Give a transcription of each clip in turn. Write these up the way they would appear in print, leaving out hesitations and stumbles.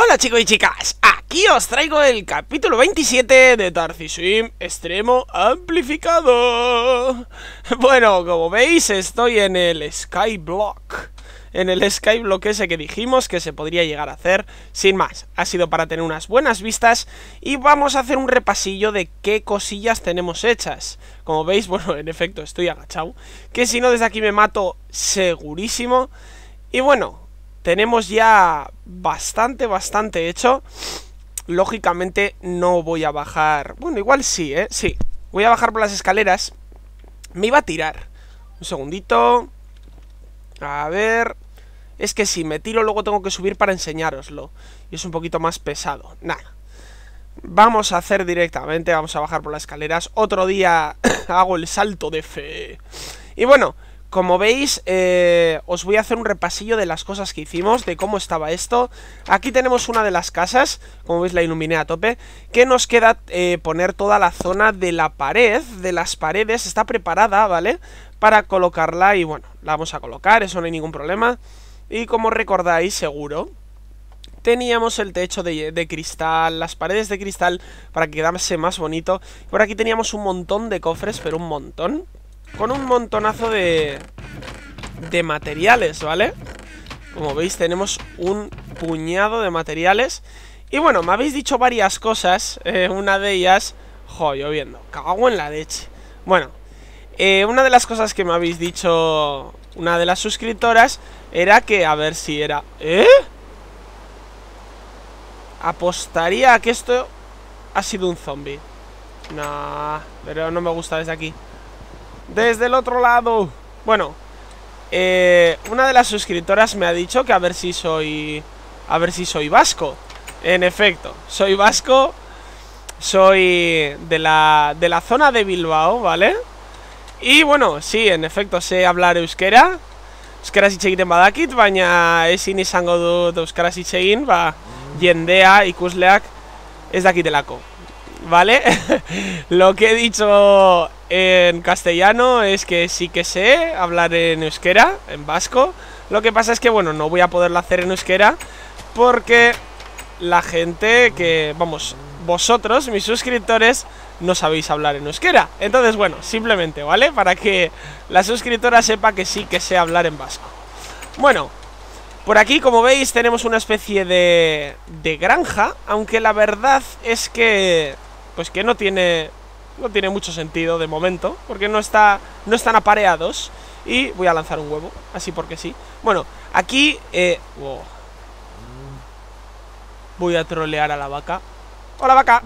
Hola chicos y chicas, aquí os traigo el capítulo 27 de Darcy Swim Extremo Amplificado. Bueno, como veis estoy en el Skyblock. En el Skyblock ese que dijimos que se podría llegar a hacer. Sin más, ha sido para tener unas buenas vistas. Y vamos a hacer un repasillo de qué cosillas tenemos hechas. Como veis, bueno, en efecto estoy agachado, que si no desde aquí me mato segurísimo. Y bueno, tenemos ya bastante hecho. Lógicamente no voy a bajar. Bueno, igual sí, sí, voy a bajar por las escaleras. Me iba a tirar. Un segundito. A ver. Es que si me tiro luego tengo que subir para enseñároslo. Y es un poquito más pesado. Nada. Vamos a hacer directamente. Vamos a bajar por las escaleras. Otro día hago el salto de fe. Y bueno, como veis, os voy a hacer un repasillo de las cosas que hicimos, de cómo estaba esto. Aquí tenemos una de las casas, como veis la iluminé a tope. Que nos queda poner toda la zona de la pared, de las paredes. Está preparada, ¿vale? Para colocarla y bueno, la vamos a colocar, eso no hay ningún problema. Y como recordáis, seguro, teníamos el techo de cristal, las paredes de cristal para que quedase más bonito. Por aquí teníamos un montón de cofres, pero un montón. Con un montonazo de materiales, ¿vale? Como veis tenemos un puñado de materiales. Y bueno, me habéis dicho varias cosas. Una de ellas... Jo, lloviendo, cago en la leche. Bueno, una de las cosas que me habéis dicho una de las suscriptoras era que, a ver si era... Apostaría a que esto ha sido un zombie. Nah, pero no me gusta desde aquí. Desde el otro lado. Bueno, una de las suscriptoras me ha dicho que a ver si soy vasco. En efecto, soy vasco. Soy de la zona de Bilbao, ¿vale? Y bueno, sí, en efecto, sé hablar euskera. Euskaraz hitz egiten badakit, baina ezin izango dut euskaraz hitz egin, ba, jendea ikusleak ez dakitelako. ¿Vale? Lo que he dicho en castellano es que sí que sé hablar en euskera, en vasco. Lo que pasa es que, bueno, no voy a poderlo hacer en euskera porque la gente que, vamos, vosotros, mis suscriptores, no sabéis hablar en euskera. Entonces, bueno, simplemente, ¿vale? Para que la suscriptora sepa que sí que sé hablar en vasco. Bueno, por aquí, como veis, tenemos una especie de granja, aunque la verdad es que... pues que no tiene mucho sentido de momento, porque no están apareados. Y voy a lanzar un huevo, así porque sí. Bueno, aquí wow. Voy a trolear a la vaca. ¡Hola, vaca!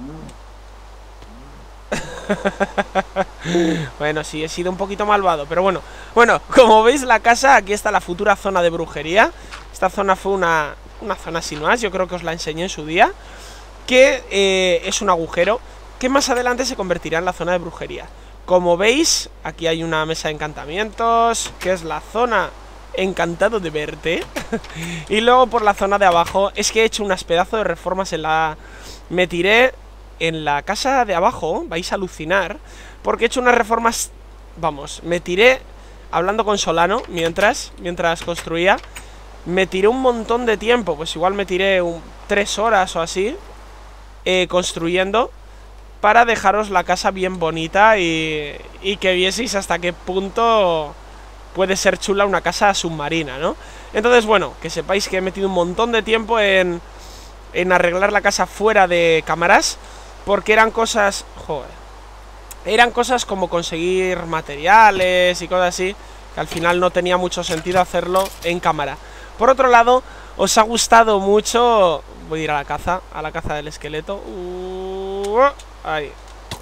Bueno, sí, he sido un poquito malvado, pero bueno. Bueno, como veis la casa, aquí está la futura zona de brujería. Esta zona fue una zona sin más, yo creo que os la enseñé en su día. Que es un agujero que más adelante se convertirá en la zona de brujería. Como veis, aquí hay una mesa de encantamientos, que es la zona encantado de verte. Y luego por la zona de abajo, es que he hecho unas pedazos de reformas en la... Me tiré en la casa de abajo, vais a alucinar, porque he hecho unas reformas... Vamos, me tiré hablando con Solano mientras construía. Me tiré un montón de tiempo, pues igual me tiré 3 horas o así, construyendo, para dejaros la casa bien bonita y que vieseis hasta qué punto puede ser chula una casa submarina, ¿no? Entonces, bueno, que sepáis que he metido un montón de tiempo en arreglar la casa fuera de cámaras, porque eran cosas... Joder. Eran cosas como conseguir materiales y cosas así, que al final no tenía mucho sentido hacerlo en cámara. Por otro lado, os ha gustado mucho... Voy a ir a la caza del esqueleto. Ahí.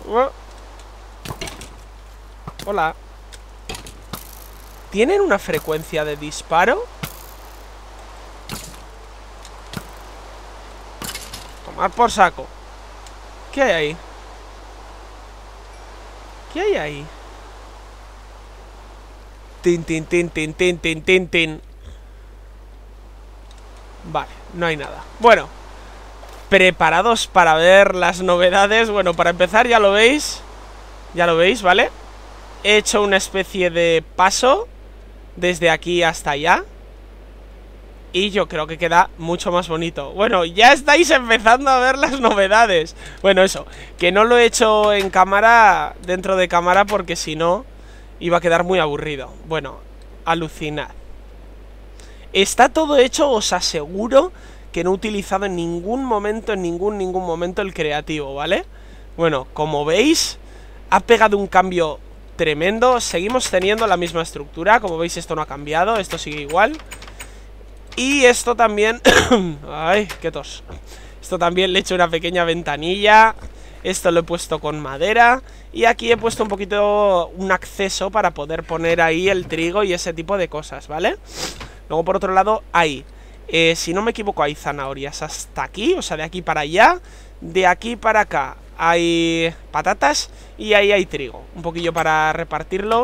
Hola. ¿Tienen una frecuencia de disparo? Tomar por saco. ¿Qué hay ahí? ¿Qué hay ahí? Tin, tin, tin, tin, tin, tin, tin, tin. Vale, no hay nada. Bueno, preparados para ver las novedades. Bueno, para empezar ya lo veis. Ya lo veis, ¿vale? He hecho una especie de paso desde aquí hasta allá. Y yo creo que queda mucho más bonito. Bueno, ya estáis empezando a ver las novedades. Bueno, eso, que no lo he hecho en cámara, dentro de cámara, porque si no, iba a quedar muy aburrido. Bueno, alucinad. Está todo hecho, os aseguro que no he utilizado en ningún momento, en ningún momento el creativo, ¿vale? Bueno, como veis, ha pegado un cambio tremendo. Seguimos teniendo la misma estructura. Como veis, esto no ha cambiado, esto sigue igual. Y esto también... Ay, qué tos. Esto también le he hecho una pequeña ventanilla. Esto lo he puesto con madera. Y aquí he puesto un poquito un acceso para poder poner ahí el trigo y ese tipo de cosas, ¿vale? Luego por otro lado, ahí si no me equivoco hay zanahorias hasta aquí, o sea, de aquí para allá. De aquí para acá hay patatas y ahí hay trigo, un poquillo para repartirlo.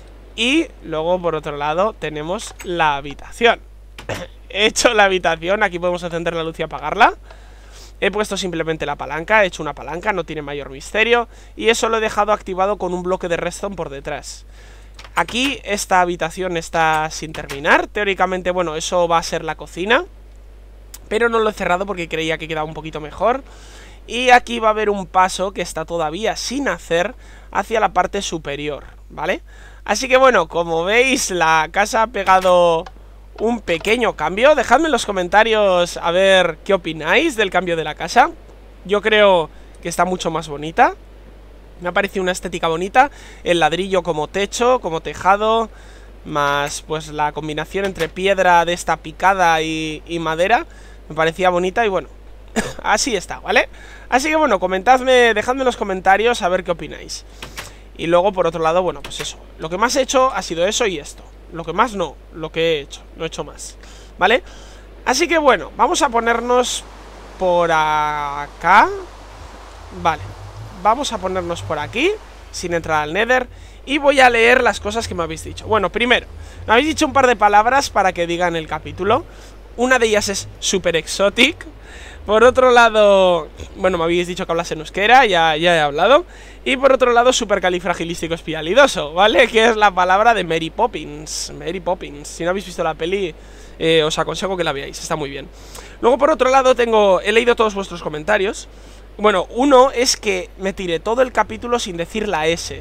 Y luego por otro lado tenemos la habitación. He hecho la habitación, aquí podemos encender la luz y apagarla. He puesto simplemente la palanca, he hecho una palanca, no tiene mayor misterio. Y eso lo he dejado activado con un bloque de redstone por detrás. Aquí esta habitación está sin terminar. Teóricamente, bueno, eso va a ser la cocina, pero no lo he cerrado porque creía que quedaba un poquito mejor. Y aquí va a haber un paso que está todavía sin hacer hacia la parte superior, ¿vale? Así que bueno, como veis, la casa ha pegado un pequeño cambio. Dejadme en los comentarios a ver qué opináis del cambio de la casa. Yo creo que está mucho más bonita. Me ha parecido una estética bonita. El ladrillo como techo, como tejado, más pues la combinación entre piedra de esta picada y madera. Me parecía bonita y bueno, así está, ¿vale? Así que bueno, comentadme, dejadme en los comentarios a ver qué opináis. Y luego por otro lado, bueno, pues eso. Lo que más he hecho ha sido eso y esto. Lo que más no, lo que he hecho, no he hecho más, ¿vale? Así que bueno, vamos a ponernos por acá. Vale, vamos a ponernos por aquí, sin entrar al Nether. Y voy a leer las cosas que me habéis dicho. Bueno, primero, me habéis dicho un par de palabras para que digan el capítulo. Una de ellas es super exotic. Por otro lado, bueno, me habéis dicho que hablase en euskera, ya he hablado. Y por otro lado, supercalifragilístico-espialidoso, ¿vale? Que es la palabra de Mary Poppins. Mary Poppins. Si no habéis visto la peli, os aconsejo que la veáis, está muy bien. Luego por otro lado he leído todos vuestros comentarios. Bueno, uno es que me tiré todo el capítulo sin decir la S.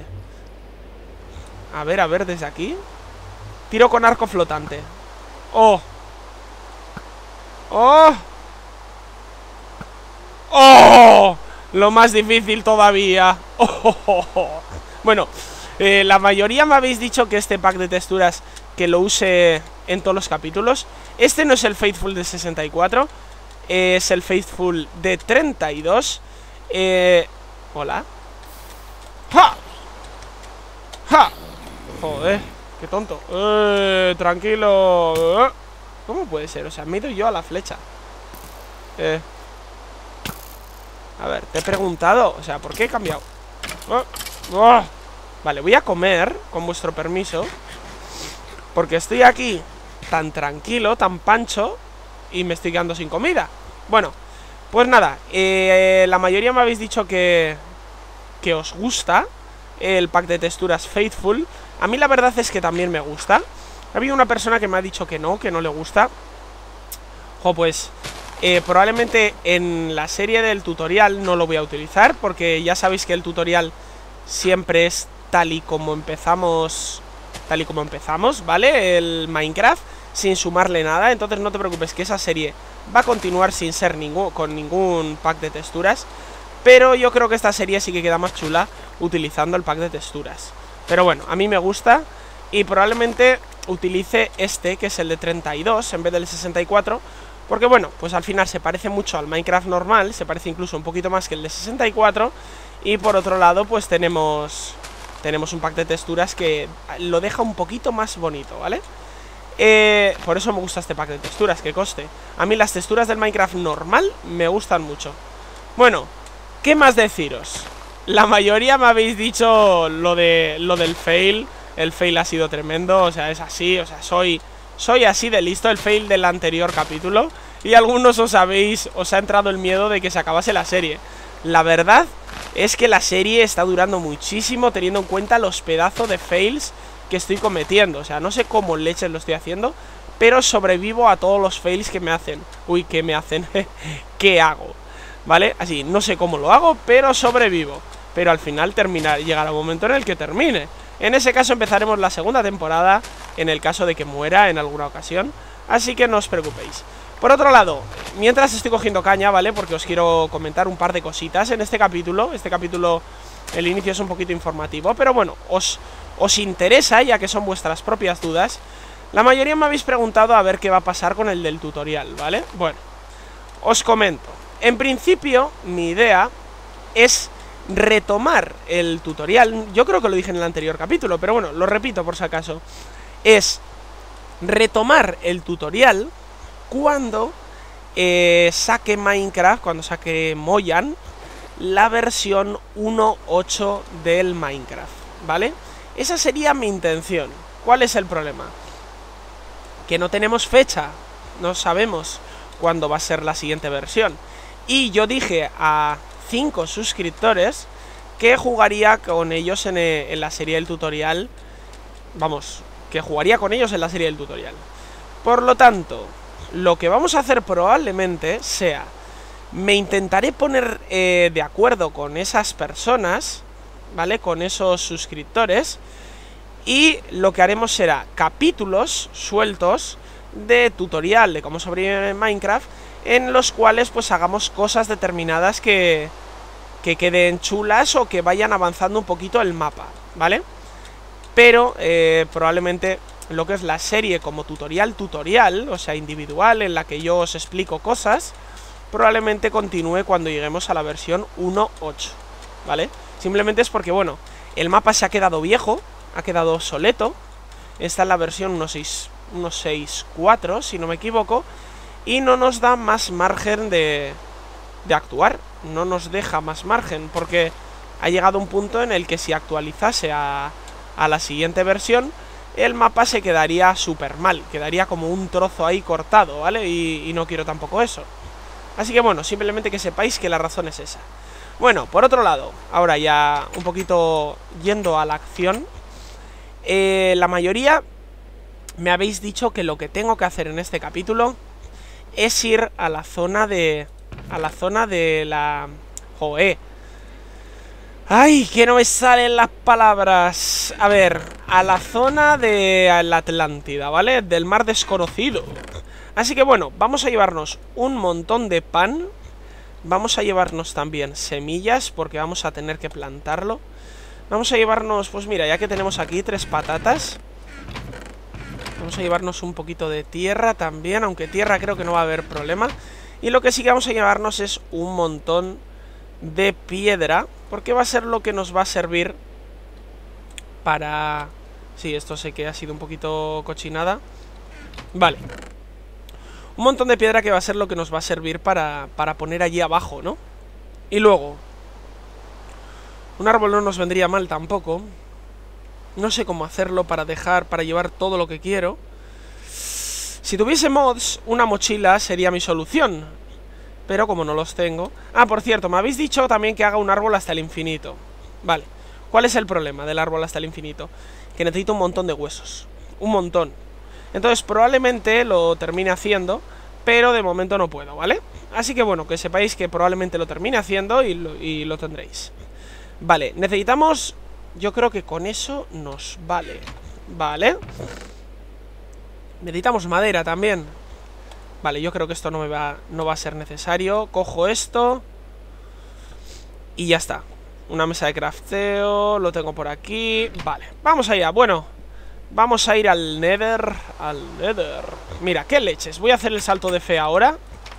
A ver, desde aquí. Tiro con arco flotante. ¡Oh! ¡Oh! ¡Oh! Lo más difícil todavía. ¡Oh! Bueno, la mayoría me habéis dicho que este pack de texturas que lo use en todos los capítulos. Este no es el Faithful de 64, es el Faithful de 32. Hola. ¡Ja! ¡Ja! Joder, qué tonto. Tranquilo. ¿Cómo puede ser? O sea, me he ido yo a la flecha. A ver, te he preguntado. O sea, ¿por qué he cambiado? Vale, voy a comer, con vuestro permiso, porque estoy aquí tan tranquilo, tan pancho, y me estoy quedando sin comida. Bueno, pues nada, la mayoría me habéis dicho que os gusta el pack de texturas Faithful. A mí la verdad es que también me gusta. Ha habido una persona que me ha dicho que no le gusta. Pues probablemente en la serie del tutorial no lo voy a utilizar, porque ya sabéis que el tutorial siempre es tal y como empezamos, ¿vale? El Minecraft, sin sumarle nada. Entonces no te preocupes, que esa serie va a continuar sin ser con ningún pack de texturas. Pero yo creo que esta serie sí que queda más chula utilizando el pack de texturas. Pero bueno, a mí me gusta y probablemente utilice este, que es el de 32 en vez del 64. Porque bueno, pues al final se parece mucho al Minecraft normal, se parece incluso un poquito más que el de 64. Y por otro lado, pues tenemos un pack de texturas que lo deja un poquito más bonito, ¿vale? Por eso me gusta este pack de texturas, que coste. A mí las texturas del Minecraft normal me gustan mucho. Bueno, ¿qué más deciros? La mayoría me habéis dicho lo del fail. El fail ha sido tremendo, o sea, es así, o sea, soy así de listo, el fail del anterior capítulo. Y algunos os ha entrado el miedo de que se acabase la serie. La verdad es que la serie está durando muchísimo, teniendo en cuenta los pedazos de fails que estoy cometiendo. O sea, no sé cómo leches lo estoy haciendo, pero sobrevivo a todos los fails que me hacen. Uy, que me hacen. ¿Qué hago? ¿Vale? Así, no sé cómo lo hago, pero sobrevivo. Pero al final llegará un momento en el que termine. En ese caso empezaremos la segunda temporada, en el caso de que muera en alguna ocasión. Así que no os preocupéis. Por otro lado, mientras estoy cogiendo caña, ¿vale? Porque os quiero comentar un par de cositas en este capítulo. Este capítulo, el inicio es un poquito informativo, pero bueno, os interesa, ya que son vuestras propias dudas. La mayoría me habéis preguntado a ver qué va a pasar con el del tutorial, ¿vale? Bueno, os comento. En principio, mi idea es retomar el tutorial. Yo creo que lo dije en el anterior capítulo, pero bueno, lo repito por si acaso. Es retomar el tutorial cuando saque Minecraft, cuando saque Mojang, la versión 1.8 del Minecraft, ¿vale? Esa sería mi intención. ¿Cuál es el problema? Que no tenemos fecha, no sabemos cuándo va a ser la siguiente versión. Y yo dije a 5 suscriptores que jugaría con ellos en la serie del tutorial. Vamos, que jugaría con ellos en la serie del tutorial. Por lo tanto, lo que vamos a hacer probablemente sea, me intentaré poner de acuerdo con esas personas, ¿vale? Con esos suscriptores. Y lo que haremos será capítulos sueltos de tutorial de cómo sobrevivir en Minecraft, en los cuales pues hagamos cosas determinadas que queden chulas o que vayan avanzando un poquito el mapa, ¿vale? Pero probablemente lo que es la serie como tutorial, o sea, individual, en la que yo os explico cosas, probablemente continúe cuando lleguemos a la versión 1.8, ¿vale? Simplemente es porque, bueno, el mapa se ha quedado viejo, ha quedado obsoleto. Esta es la versión 1.6.4, si no me equivoco, y no nos da más margen de actuar, no nos deja más margen, porque ha llegado un punto en el que si actualizase a la siguiente versión, el mapa se quedaría súper mal, quedaría como un trozo ahí cortado, ¿vale? Y no quiero tampoco eso. Así que bueno, simplemente que sepáis que la razón es esa. Bueno, por otro lado, ahora ya un poquito yendo a la acción, la mayoría me habéis dicho que lo que tengo que hacer en este capítulo es ir a la zona de... ¡Joé! ¡Ay! Que no me salen las palabras. A ver, a la zona de la Atlántida, ¿vale? Del mar desconocido. Así que bueno, vamos a llevarnos un montón de pan. Vamos a llevarnos también semillas, porque vamos a tener que plantarlo. Vamos a llevarnos, pues mira, ya que tenemos aquí 3 patatas, vamos a llevarnos un poquito de tierra también, aunque tierra creo que no va a haber problema. Y lo que sí que vamos a llevarnos es un montón de piedra, porque va a ser lo que nos va a servir para... Sí, esto sé que ha sido un poquito cochinada. Vale. Un montón de piedra que va a ser lo que nos va a servir para poner allí abajo, ¿no? Y luego, un árbol no nos vendría mal tampoco. No sé cómo hacerlo para llevar todo lo que quiero. Si tuviese mods, una mochila sería mi solución, pero como no los tengo... Ah, por cierto, me habéis dicho también que haga un árbol hasta el infinito. Vale, ¿cuál es el problema del árbol hasta el infinito? Que necesito un montón de huesos. Un montón. Entonces probablemente lo termine haciendo, pero de momento no puedo, ¿vale? Así que bueno, que sepáis que probablemente lo termine haciendo y lo tendréis. Vale, necesitamos... Yo creo que con eso nos vale. Vale. Necesitamos madera también. Vale, yo creo que esto no va a ser necesario. Cojo esto y ya está. Una mesa de crafteo, lo tengo por aquí. Vale, vamos allá, bueno. Vamos a ir al Nether. Mira, qué leches, voy a hacer el salto de fe ahora.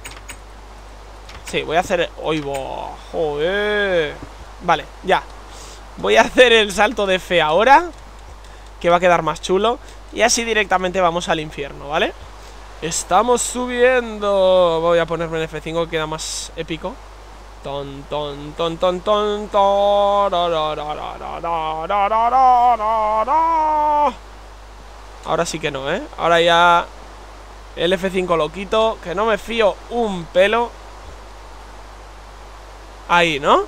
Sí, voy a hacer... ¡Oigo! ¡Joder! Vale, ya. Voy a hacer el salto de fe ahora, que va a quedar más chulo. Y así directamente vamos al infierno, ¿vale? Estamos subiendo. Voy a ponerme en F5 que queda más épico. Ton, ton, ton, ton, ton, ton. Ahora sí que no, ¿eh? Ahora ya el F5 lo quito, que no me fío un pelo. Ahí, ¿no?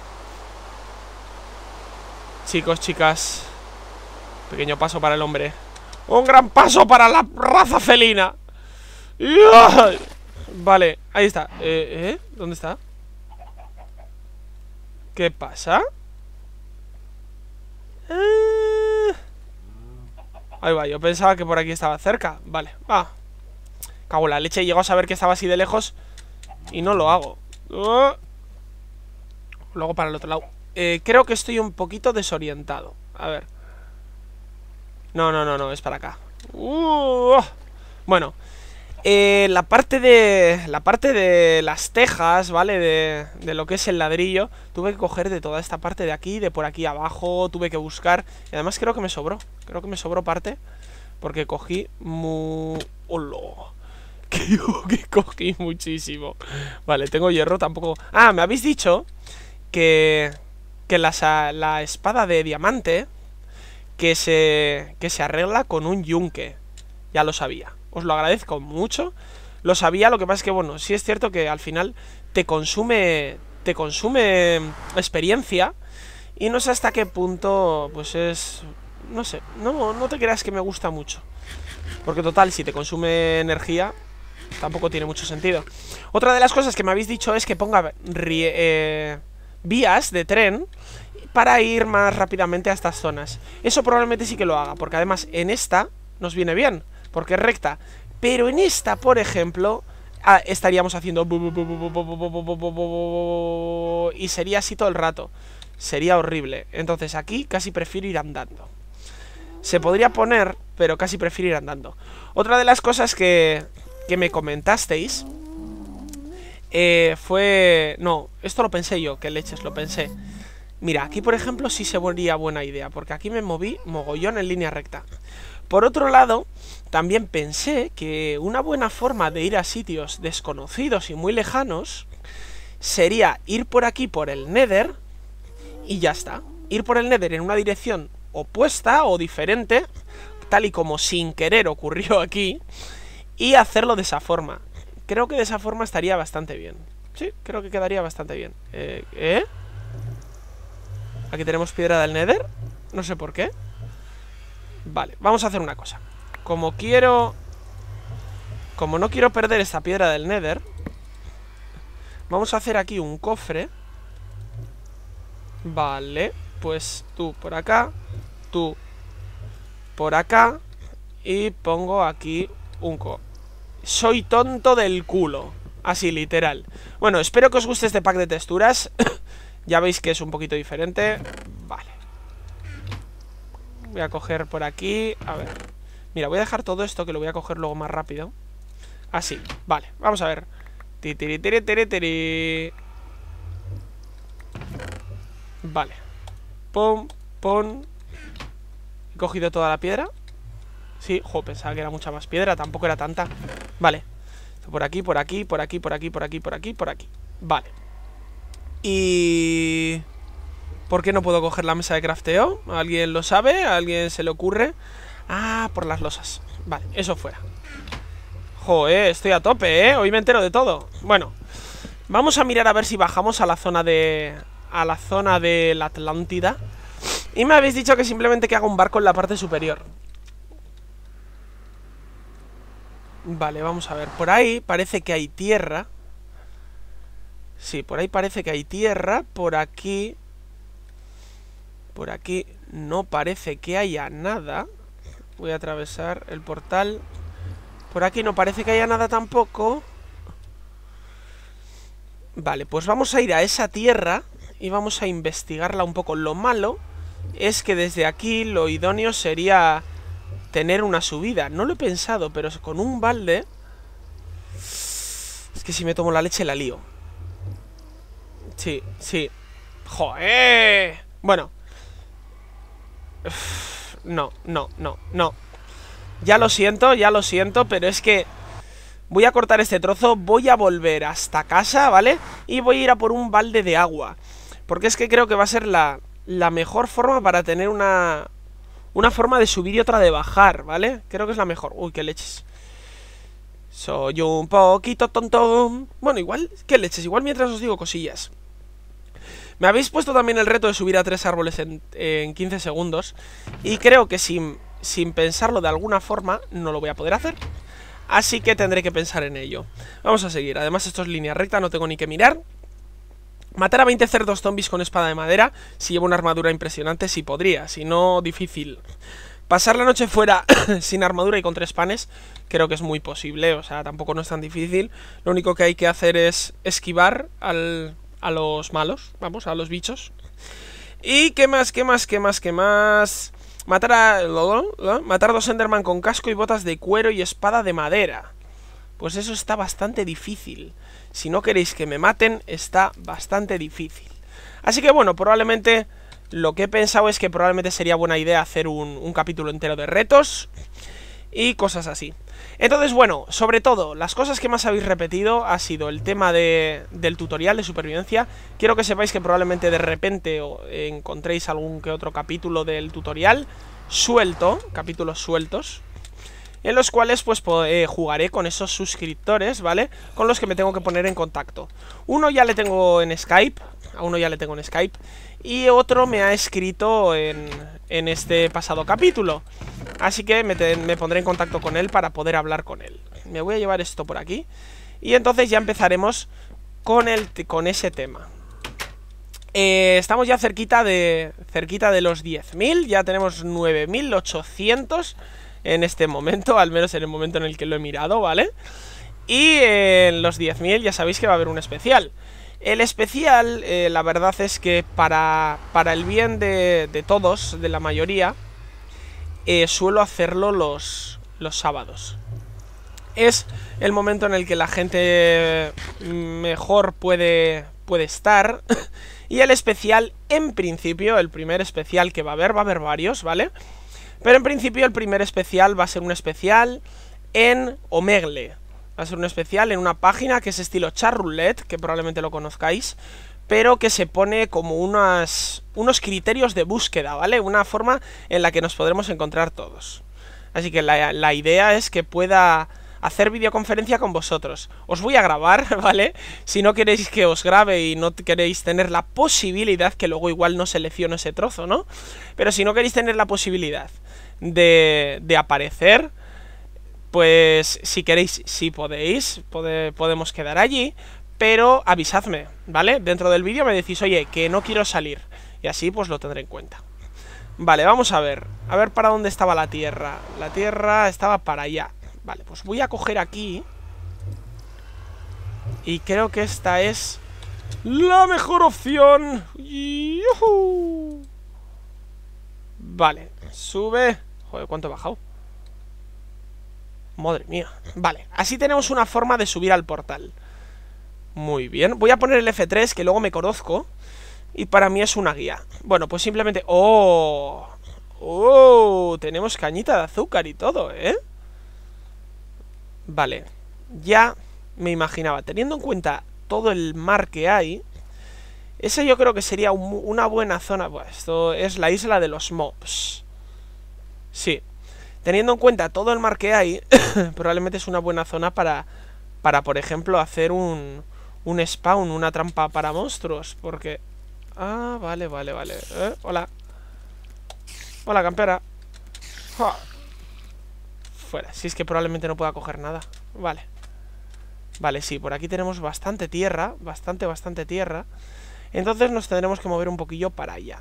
Chicos, chicas, pequeño paso para el hombre, un gran paso para la raza felina. Vale, ahí está. ¿Dónde está? ¿Qué pasa? Ahí va, yo pensaba que por aquí estaba cerca. Vale, va. Cago en la leche, llego a saber que estaba así de lejos y no lo hago. Luego para el otro lado. Creo que estoy un poquito desorientado. A ver. No, es para acá. Bueno, la parte de las tejas, ¿vale? De lo que es el ladrillo, tuve que coger de toda esta parte de aquí, de por aquí abajo, tuve que buscar. Y además creo que me sobró. Creo que me sobró parte, porque cogí ¡Hola! Que cogí muchísimo. Vale, tengo hierro, tampoco. Ah, me habéis dicho que la espada de diamante que se arregla con un yunque. Ya lo sabía. Os lo agradezco mucho. Lo sabía, lo que pasa es que, bueno, sí es cierto que al final te consume experiencia. Y no sé hasta qué punto, pues es... No sé, no te creas que me gusta mucho. Porque total, si te consume energía, tampoco tiene mucho sentido. Otra de las cosas que me habéis dicho es que ponga vías de tren para ir más rápidamente a estas zonas. Eso probablemente sí que lo haga, porque además en esta nos viene bien, porque es recta. Pero en esta, por ejemplo, estaríamos haciendo... Y sería así todo el rato. Sería horrible. Entonces aquí casi prefiero ir andando. Se podría poner, pero casi prefiero ir andando. Otra de las cosas que me comentasteis fue... No, esto lo pensé yo, que leches, lo pensé. Mira, aquí por ejemplo sí se vería buena idea, porque aquí me moví mogollón en línea recta. Por otro lado, también pensé que una buena forma de ir a sitios desconocidos y muy lejanos sería ir por aquí por el Nether y ya está. Ir por el Nether en una dirección opuesta o diferente, tal y como sin querer ocurrió aquí, y hacerlo de esa forma. Creo que de esa forma estaría bastante bien. Sí, creo que quedaría bastante bien. Aquí tenemos piedra del Nether. No sé por qué. Vale, vamos a hacer una cosa. Como no quiero perder esta piedra del Nether, vamos a hacer aquí un cofre. Vale, pues tú por acá, tú por acá, y pongo aquí un Soy tonto del culo. Así, literal. Bueno, espero que os guste este pack de texturas. Ya veis que es un poquito diferente. Vale. Voy a coger por aquí. A ver. Mira, voy a dejar todo esto, que lo voy a coger luego más rápido. Así, vale, vamos a ver. Vale. Pum, pum. He cogido toda la piedra. Sí, pensaba que era mucha más piedra. Tampoco era tanta. Vale. Por aquí, por aquí, por aquí, por aquí, por aquí, por aquí, por aquí. Vale. Y... ¿por qué no puedo coger la mesa de crafteo? ¿Alguien lo sabe? ¿A alguien se le ocurre? Ah, por las losas. Vale, eso fuera. Joder, estoy a tope, ¿eh? Hoy me entero de todo. Bueno, vamos a mirar a ver si bajamos a la zona de... a la zona de la Atlántida. Y me habéis dicho que simplemente que haga un barco en la parte superior. Vale, vamos a ver. Por ahí parece que hay tierra. Sí, por ahí parece que hay tierra. Por aquí no parece que haya nada. Voy a atravesar el portal. Por aquí no parece que haya nada tampoco. Vale, pues vamos a ir a esa tierra y vamos a investigarla un poco. Lo malo es que desde aquí lo idóneo sería tener una subida. No lo he pensado, pero con un balde... Es que si me tomo la leche la lío. Sí, sí. ¡Joder! Bueno. No. Ya lo siento, pero es que... voy a cortar este trozo, voy a volver hasta casa, ¿vale? Y voy a ir a por un balde de agua. Porque es que creo que va a ser la mejor forma para tener una forma de subir y otra de bajar, ¿vale? Creo que es la mejor. Uy, qué leches. Soy un poquito tonto. Bueno, igual, qué leches, igual mientras os digo cosillas. Me habéis puesto también el reto de subir a 3 árboles en 15 segundos. Y creo que sin pensarlo de alguna forma no lo voy a poder hacer. Así que tendré que pensar en ello. Vamos a seguir, además esto es línea recta, no tengo ni que mirar. Matar a 20 cerdos zombies con espada de madera. Si llevo una armadura impresionante, sí podría, si no, difícil. Pasar la noche fuera sin armadura y con 3 panes, creo que es muy posible, o sea, tampoco no es tan difícil. Lo único que hay que hacer es esquivar a los malos, vamos, a los bichos. ¿Y qué más, qué más, qué más, qué más? Matar 2 Enderman con casco y botas de cuero y espada de madera. Pues eso está bastante difícil. Si no queréis que me maten, está bastante difícil. Así que bueno, probablemente lo que he pensado es que probablemente sería buena idea hacer un capítulo entero de retos y cosas así. Entonces bueno, sobre todo, las cosas que más habéis repetido ha sido el tema del tutorial de supervivencia. Quiero que sepáis que probablemente de repente encontréis algún que otro capítulo del tutorial suelto, capítulos sueltos, en los cuales pues jugaré con esos suscriptores, ¿vale? Con los que me tengo que poner en contacto. Uno ya le tengo en Skype, a uno ya le tengo en Skype, y otro me ha escrito en este pasado capítulo. Así que me pondré en contacto con él para poder hablar con él. Me voy a llevar esto por aquí y entonces ya empezaremos con ese tema. Estamos ya cerquita de los 10.000, ya tenemos 9.800 en este momento, al menos en el momento en el que lo he mirado, ¿vale? Y en los 10.000 ya sabéis que va a haber un especial. El especial, la verdad es que para el bien de todos, de la mayoría, suelo hacerlo los sábados. Es el momento en el que la gente mejor puede estar. Y el especial, en principio, el primer especial que va a haber varios, ¿vale? Pero en principio el primer especial va a ser un especial en Omegle. Va a ser un especial en una página que es estilo Charroulette, que probablemente lo conozcáis, pero que se pone como unos criterios de búsqueda, ¿vale? Una forma en la que nos podremos encontrar todos. Así que la idea es que pueda hacer videoconferencia con vosotros. Os voy a grabar, ¿vale? Si no queréis que os grabe y no queréis tener la posibilidad, que luego igual no selecciono ese trozo, ¿no? Pero si no queréis tener la posibilidad de aparecer, pues si queréis, sí podemos quedar allí, pero avisadme, ¿vale? Dentro del vídeo me decís, oye, que no quiero salir, y así pues lo tendré en cuenta. Vale, vamos a ver para dónde estaba la tierra. La tierra estaba para allá. Vale, pues voy a coger aquí. Y creo que esta es la mejor opción. ¡Yuhu! Vale, sube. Joder, ¿cuánto he bajado? Madre mía. Vale, así tenemos una forma de subir al portal. Muy bien, voy a poner el F3, que luego me conozco, y para mí es una guía. Bueno, pues simplemente... ¡Oh! ¡Oh! Tenemos cañita de azúcar y todo, ¿eh? Vale, ya me imaginaba, teniendo en cuenta todo el mar que hay, esa yo creo que sería una buena zona. Pues esto es la isla de los mobs. Sí, teniendo en cuenta todo el mar que hay, probablemente es una buena zona para por ejemplo, hacer un spawn, una trampa para monstruos, porque... Ah, vale. Hola. Hola, campera. ¡Ja! Fuera, si es que probablemente no pueda coger nada. Vale. Vale, sí, por aquí tenemos bastante tierra. Bastante tierra. Entonces nos tendremos que mover un poquillo para allá.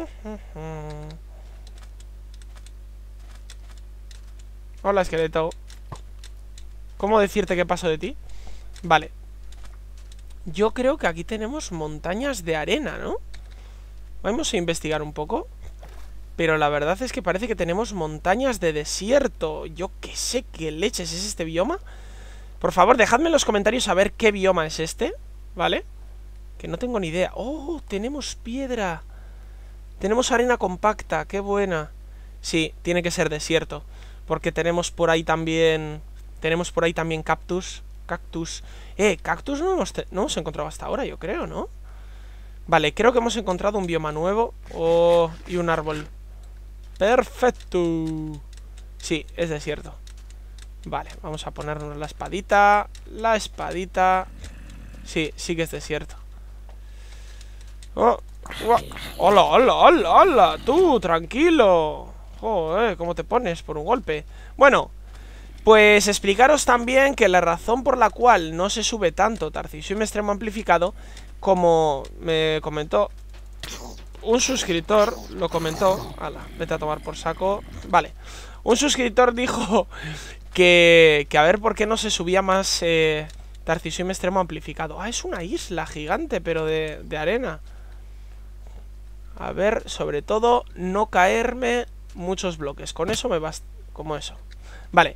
Hola, esqueleto. ¿Cómo decirte qué paso de ti? Vale. Yo creo que aquí tenemos montañas de arena, ¿no? Vamos a investigar un poco. Pero la verdad es que parece que tenemos montañas de desierto. Yo qué sé qué leches es este bioma. Por favor, dejadme en los comentarios a ver qué bioma es este, ¿vale? Que no tengo ni idea. ¡Oh! Tenemos piedra. Tenemos arena compacta, qué buena. Sí, tiene que ser desierto, porque tenemos por ahí también... Tenemos por ahí también cactus. Cactus no hemos encontrado hasta ahora, yo creo, ¿no? Vale, creo que hemos encontrado un bioma nuevo. Oh, y un árbol. ¡Perfecto! Sí, es desierto. Vale, vamos a ponernos la espadita. La espadita. Sí, sí que es desierto. Oh, oh. ¡Hola! Tú, tranquilo. Joder, ¿cómo te pones por un golpe? Bueno, Pues explicaros también que la razón por la cual no se sube tanto Tarcisium extremo amplificado, como me comentó un suscriptor, lo comentó, ala, vete a tomar por saco, vale, un suscriptor dijo que a ver por qué no se subía más Tarcisium extremo amplificado. Ah, es una isla gigante, pero de arena. A ver, sobre todo, no caerme muchos bloques. Con eso me basta, como eso. Vale.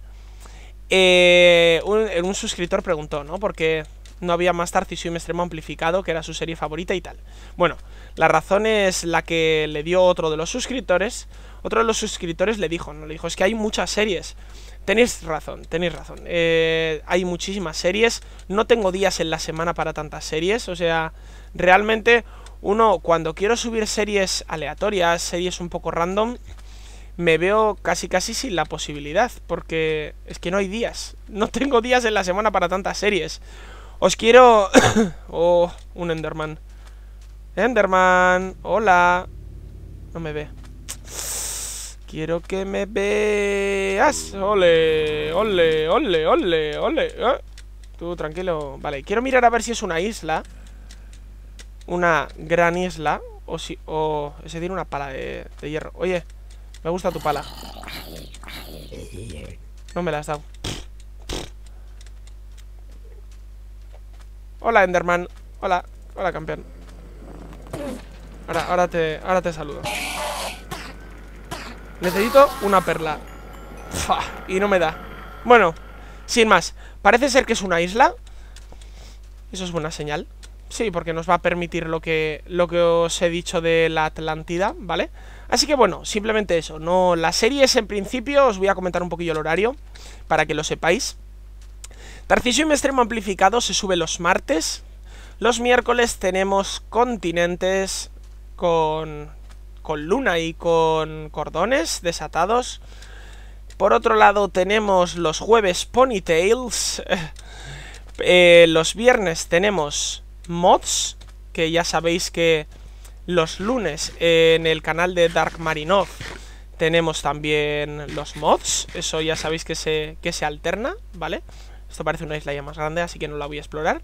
Un suscriptor preguntó, ¿no? Porque no había más Tarcisium extremo amplificado, que era su serie favorita y tal. Bueno, la razón es la que le dio otro de los suscriptores. Otro de los suscriptores le dijo, ¿no? Le dijo, es que hay muchas series. Tenéis razón, tenéis razón. Hay muchísimas series. No tengo días en la semana para tantas series. O sea, realmente uno, cuando quiero subir series aleatorias, series un poco random, me veo casi sin la posibilidad, porque es que no hay días. No tengo días en la semana para tantas series. Os quiero... oh, un Enderman. Enderman, hola. No me ve. Quiero que me veas. Ole, ole, ole, ole, ole. Tú tranquilo. Vale, quiero mirar a ver si es una isla. Una gran isla. O si... o ese tiene una pala de hierro. Oye, me gusta tu pala. No me la has dado. Hola, Enderman. Hola, hola, campeón. Ahora te saludo. Necesito una perla. Y no me da. Bueno, sin más, parece ser que es una isla. Eso es buena señal. Sí, porque nos va a permitir lo que os he dicho de la Atlántida, ¿vale? Así que bueno, simplemente eso. No, las series en principio, os voy a comentar un poquillo el horario para que lo sepáis. Tarcisium extremo amplificado se sube los martes. Los miércoles tenemos continentes con luna y con cordones desatados. Por otro lado tenemos los jueves Ponytails. Los viernes tenemos mods, que ya sabéis que los lunes en el canal de Dark Marinov tenemos también los mods. Eso ya sabéis que se alterna, ¿vale? Esto parece una isla ya más grande, así que no la voy a explorar.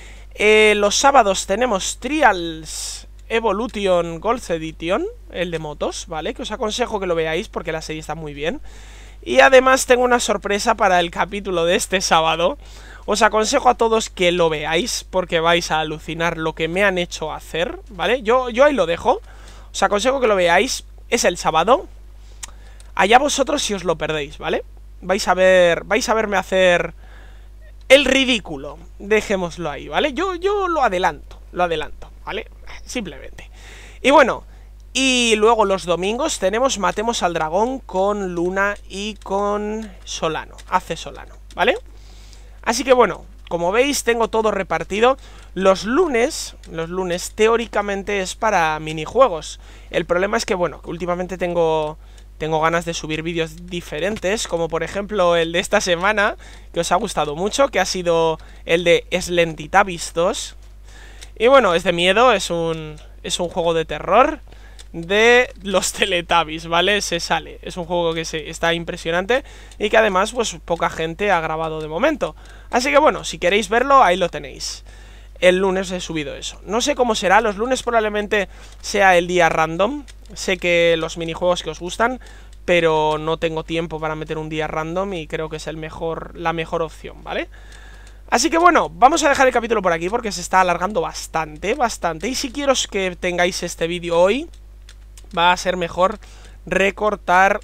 Los sábados tenemos Trials Evolution Gold Edition, el de motos, ¿vale? Que os aconsejo que lo veáis porque la serie está muy bien. Y además tengo una sorpresa para el capítulo de este sábado. Os aconsejo a todos que lo veáis porque vais a alucinar lo que me han hecho hacer, ¿vale? Yo ahí lo dejo. Os aconsejo que lo veáis. Es el sábado. Allá vosotros si os lo perdéis, ¿vale? Vais a verme hacer el ridículo. Dejémoslo ahí, ¿vale? Yo lo adelanto, ¿vale? Simplemente. Y bueno, y luego los domingos tenemos Matemos al Dragón con Luna y con Solano, Ace Solano, ¿vale? Así que bueno, como veis tengo todo repartido. Los lunes teóricamente es para minijuegos. El problema es que bueno, que últimamente tengo ganas de subir vídeos diferentes, como por ejemplo el de esta semana, que os ha gustado mucho, que ha sido el de Slenditavis 2. Y bueno, es de miedo, es un juego de terror de los Teletubbies, ¿vale? Se sale, es un juego que está impresionante y que además pues poca gente ha grabado de momento. Así que bueno, si queréis verlo, ahí lo tenéis. El lunes he subido eso. No sé cómo será, los lunes probablemente sea el día random. Sé que los minijuegos que os gustan, pero no tengo tiempo para meter un día random y creo que es la mejor opción, ¿vale? Así que bueno, vamos a dejar el capítulo por aquí porque se está alargando bastante. Y si quiero que tengáis este vídeo hoy, va a ser mejor recortar,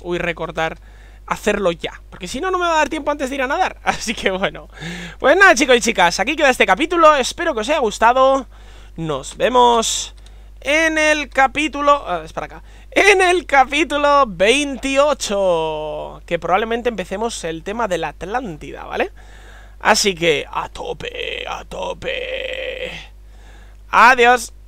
hacerlo ya, porque si no, no me va a dar tiempo antes de ir a nadar. Así que bueno, pues nada, chicos y chicas, aquí queda este capítulo. Espero que os haya gustado. Nos vemos en el capítulo... es para acá. En el capítulo 28, que probablemente empecemos el tema de la Atlántida, ¿vale? Así que a tope, a tope. Adiós.